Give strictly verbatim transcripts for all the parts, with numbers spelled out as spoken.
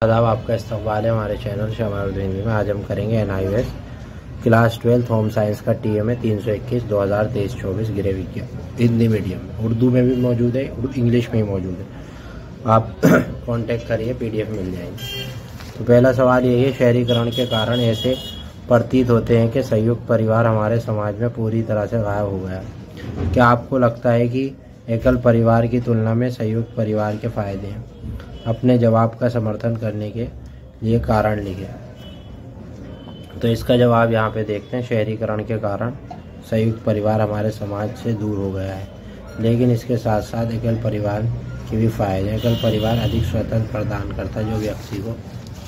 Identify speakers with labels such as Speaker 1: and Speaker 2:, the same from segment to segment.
Speaker 1: आदाब, आपका इस्तकबाल है हमारे चैनल शमाल उर्दू हिंदी में। आज हम करेंगे N I S class twelfth home science का टी एम है तीन सौ इक्कीस दो हज़ार तेईस चौबीस गृह विज्ञान हिंदी मीडियम में। उर्दू में भी मौजूद है, इंग्लिश में ही मौजूद है। आप कांटेक्ट करिए, पीडीएफ मिल जाएंगे। तो पहला सवाल यही है, शहरीकरण के कारण ऐसे प्रतीत होते हैं कि संयुक्त परिवार हमारे समाज में पूरी तरह से गायब हो गया है। क्या आपको लगता है कि एकल परिवार की तुलना में संयुक्त परिवार के फायदे हैं? अपने जवाब का समर्थन करने के लिए कारण लिखें। तो इसका जवाब यहाँ पे देखते हैं। शहरीकरण के कारण संयुक्त परिवार हमारे समाज से दूर हो गया है, लेकिन इसके साथ साथ एकल परिवार के भी फायदे हैं। एकल परिवार अधिक स्वतंत्र प्रदान करता है, जो व्यक्ति को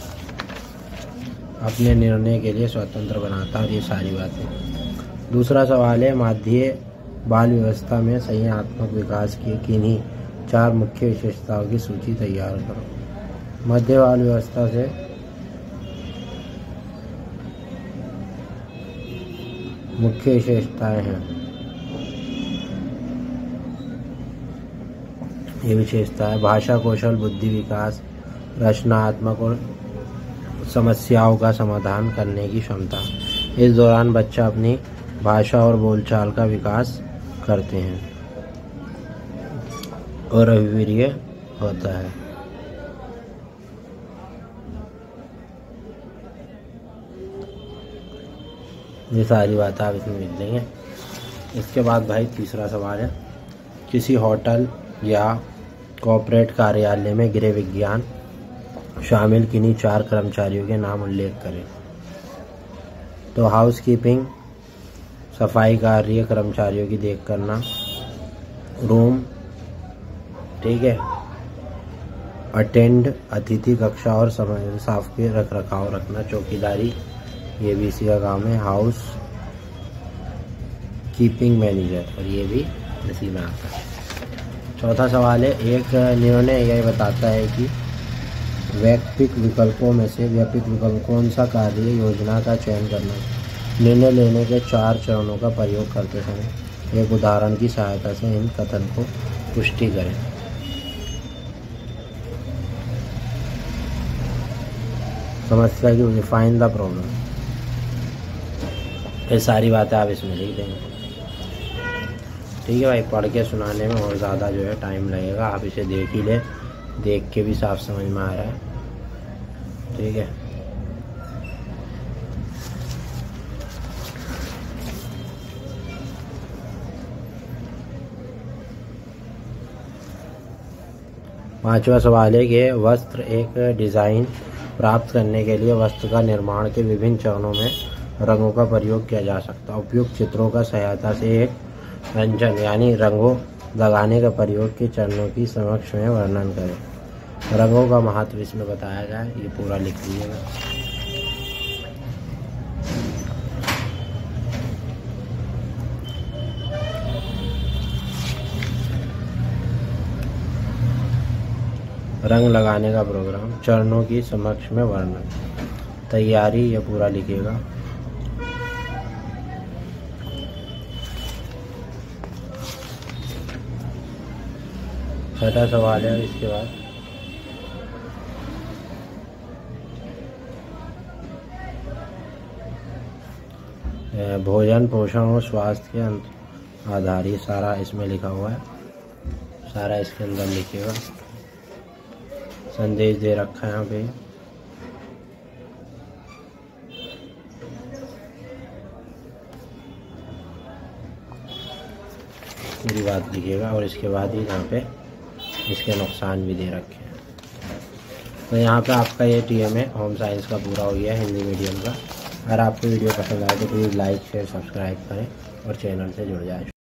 Speaker 1: अपने निर्णय के लिए स्वतंत्र बनाता है, और ये सारी बातें। दूसरा सवाल है, माध्य बाल व्यवस्था में संज्ञानात्मक विकास की किन्हीं चार मुख्य विशेषताओं की सूची तैयार करो। मध्य बाल व्यवस्था से मुख्य विशेषताएं हैं। ये विशेषता है भाषा कौशल, बुद्धि विकास, रचनात्मक और समस्याओं का समाधान करने की क्षमता। इस दौरान बच्चा अपनी भाषा और बोलचाल का विकास करते हैं और अभिवीर्य होता है। ये सारी बात आप इसमें लिख देंगे। इसके बाद भाई तीसरा सवाल है, किसी होटल या कॉर्पोरेट कार्यालय में गृह विज्ञान शामिल किन्हीं चार कर्मचारियों के नाम उल्लेख करें। तो हाउस कीपिंग, सफाई कार्य, कर्मचारियों की देख करना, रूम, ठीक है, अटेंड, अतिथि कक्षा और समय साफ के रख रखाव रखना, चौकीदारी, ये भी इसी का काम है। हाउस कीपिंग मैनेजर, और ये भी इसी में आता है। चौथा सवाल है, एक निर्णय यह बताता है कि वैकल्पिक विकल्पों में से वैकल्पिक विकल्प कौन सा कार्य योजना का चयन करना है। निर्णय लेने के चार चरणों का प्रयोग करते समय एक उदाहरण की सहायता से इन कथन को पुष्टि करें। समस्या की फाइंड द प्रॉब्लम। ये सारी बातें आप इसमें लिख देंगे। ठीक है भाई, पढ़ के सुनाने में और ज़्यादा जो है टाइम लगेगा। आप इसे देख ही ले, देख के भी साफ समझ में आ रहा है। ठीक है, पांचवा सवाल है कि वस्त्र एक डिज़ाइन प्राप्त करने के लिए वस्त्र का निर्माण के विभिन्न चरणों में रंगों का प्रयोग किया जा सकता है। उपयुक्त चित्रों का सहायता से एक रंजन यानी रंगों लगाने का प्रयोग के चरणों की समक्ष में वर्णन करें। रंगों का महत्व इसमें बताया गया है, ये पूरा लिख लीजिएगा। रंग लगाने का प्रोग्राम, चरणों की समक्ष में वर्णन, तैयारी, ये पूरा लिखिएगा। छठा सवाल है, इसके बाद भोजन, पोषण और स्वास्थ्य के आधार, ये सारा इसमें लिखा हुआ है, सारा इसके अंदर लिखिएगा। संदेश दे रखा है यहाँ पे, पूरी बात लिखिएगा। और इसके बाद ही यहाँ पे इसके नुकसान भी दे रखे हैं। तो यहाँ पे आपका ये टी एम है होम साइंस का पूरा हो गया हिंदी मीडियम का। अगर आपको वीडियो पसंद आए तो प्लीज़ लाइक शेयर सब्सक्राइब करें और चैनल से जुड़ जाए।